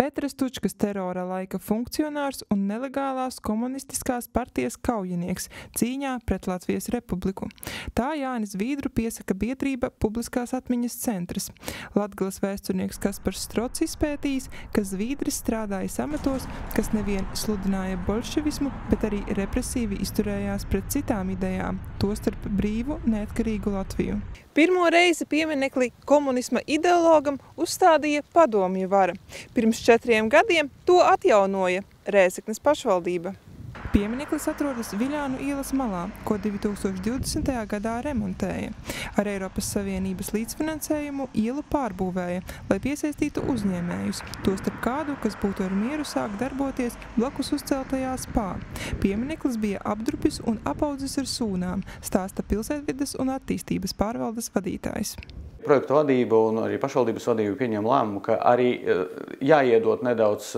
Pēters Tučkas terora laika funkcionārs un nelegālās komunistiskās partijas kaujinieks cīņā pret Latvijas Republiku. Tā Jānis Vīdru piesaka biedrība Publiskās atmiņas centrs. Latgales vēsturnieks Kaspars Strots izpētījis, ka Zvīdris strādāja amatos, kas nevien sludināja bolševismu, bet arī represīvi izturējās pret citām idejām, tostarp brīvu, neatkarīgu Latviju. Pirmo reizi pieminekli komunisma ideologam uzstādīja padomju vara. Pirms 4 gadiem to atjaunoja Rēzeknes pašvaldība. Piemineklis atrodas Viļānu ielas malā, ko 2020. gadā remontēja. Ar Eiropas Savienības līdzfinansējumu ielu pārbūvēja, lai piesaistītu uzņēmējus, tostarp kādu, kas būtu ar mieru sākt darboties blakus uzceltajā spā. Piemineklis bija apdrupis un apaudzis ar sūnām, stāsta pilsētvides un attīstības pārvaldes vadītājs. Projektu vadība un arī pašvaldības vadība pieņem lēmumu, ka arī jāiedot nedaudz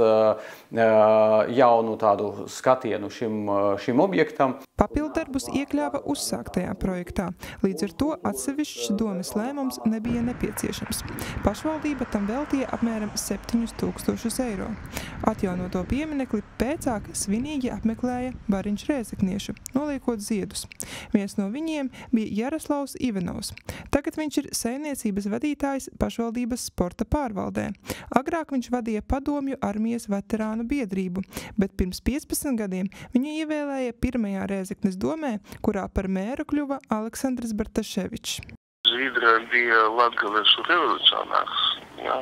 jaunu tādu skatienu šim objektam. Papildarbus iekļāva uzsāktajā projektā, līdz ar to atsevišķs domes lēmums nebija nepieciešams. Pašvaldība tam veltīja apmēram 7 000 eiro. Atjaunoto pieminekli pēcāk svinīgi apmeklēja bariņš rēzekniešu, noliekot ziedus. Viens no viņiem bija Jaroslavs Ivanovs. Tagad viņš ir saimniecības vadītājs pašvaldības sporta pārvaldē. Agrāk viņš vadīja padomju armijas veterānu biedrību, bet pirms 15 gadiem viņu ievēlēja pirmajā Rēzeknes domē, kurā par mēru kļuva Aleksandrs Bartaševičs. Zvīdra bija Latgales revolucionārs. Ja?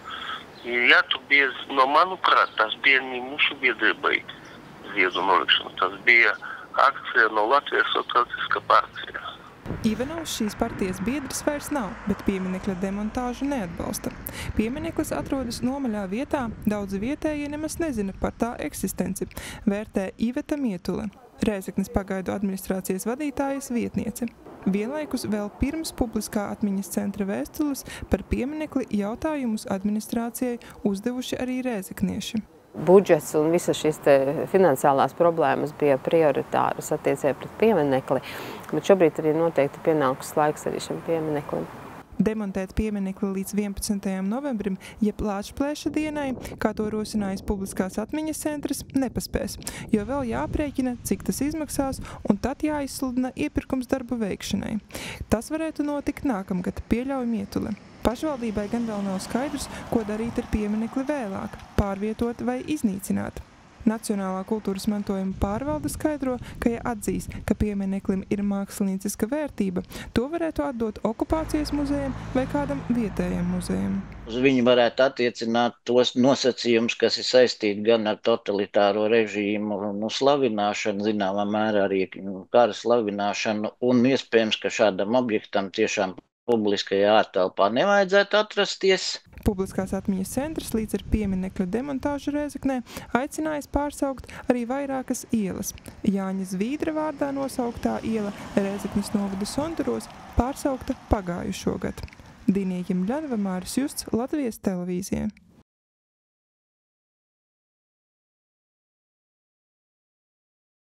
Ja tu bija, no manuprāt, tas bija ne mūsu biedrībai ziedu nolikšana. Tas bija akcija no Latvijas Socialistiskā partija. Ivanovs šīs partijas biedrs vairs nav, bet pieminekļa demontāžu neatbalsta. Piemineklis atrodas nomaļā vietā, daudzi vietējie nemaz nezina par tā eksistenci, vērtē Iveta Mietule, Rēzeknes pagaidu administrācijas vadītājas vietniece. Vienlaikus vēl pirms Publiskā atmiņas centra vēstules par pieminekli jautājumus administrācijai uzdevuši arī rēzeknieši. Budžets un visas šīs finansiālās problēmas bija prioritāras attiecībā pret pieminekli, bet šobrīd arī noteikti pienākus laiks arī šim piemineklim. Demontēt pieminekli līdz 11. novembrim, jeb Lāčplēša dienai, kā to rosinājis Publiskās atmiņas centrs, nepaspēs, jo vēl jāprēķina, cik tas izmaksās, un tad jāizsludina iepirkums darbu veikšanai. Tas varētu notikt nākamgad, pieļauj Mietule. Pašvaldībai gan vēl nav skaidrs, ko darīt ar pieminekli vēlāk, pārvietot vai iznīcināt. Nacionālā kultūras mantojuma pārvalde skaidro, ka ja atzīs, ka piemineklim ir mākslinieciska vērtība, to varētu atdot okupācijas muzejam vai kādam vietējam muzejam. Viņi varētu attiecināt tos nosacījumus, kas ir saistīti gan ar totalitāro režīmu, slavināšanu, zināmā mērā arī kara slavināšanu, un iespējams, ka šādam objektam tiešām publiskajā ārtelpā nevajadzētu atrasties. Publiskās atmiņas centrs līdz ar pieminekļa demontāžu Rēzeknē aicinājis pārsaukt arī vairākas ielas. Jāņa Zvīdra vārdā nosauktā iela Rēzeknes novada Sonduros pārsaukta pagājušo gadu. Dīnija Jimļanova, Māris Justs, Latvijas televīzija.